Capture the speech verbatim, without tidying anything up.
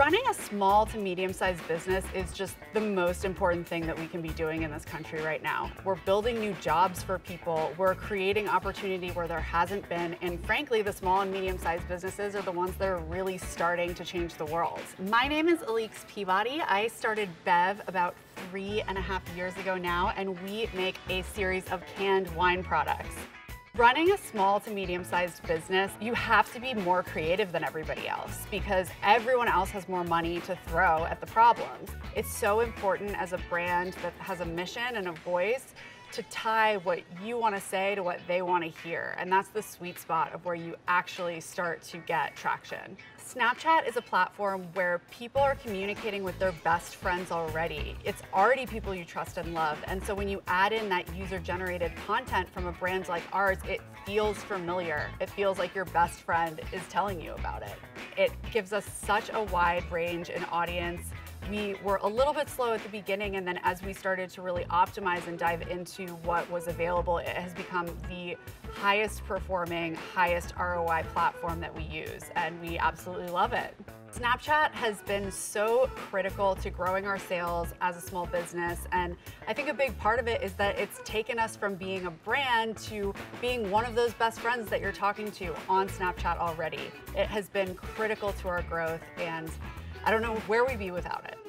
Running a small to medium-sized business is just the most important thing that we can be doing in this country right now. We're building new jobs for people, we're creating opportunity where there hasn't been, and frankly, the small and medium-sized businesses are the ones that are really starting to change the world. My name is Alix Peabody. I started Bev about three and a half years ago now, and we make a series of canned wine products. Running a small to medium-sized business, you have to be more creative than everybody else because everyone else has more money to throw at the problems. It's so important as a brand that has a mission and a voice to tie what you want to say to what they want to hear. And that's the sweet spot of where you actually start to get traction. Snapchat is a platform where people are communicating with their best friends already. It's already people you trust and love. And so when you add in that user-generated content from a brand like ours, it feels familiar. It feels like your best friend is telling you about it. It gives us such a wide range in audience. We were a little bit slow at the beginning, and then as we started to really optimize and dive into what was available, it has become the highest performing, highest R O I platform that we use, and we absolutely love it. Snapchat has been so critical to growing our sales as a small business, and I think a big part of it is that it's taken us from being a brand to being one of those best friends that you're talking to on Snapchat already. It has been critical to our growth, and I don't know where we'd be without it.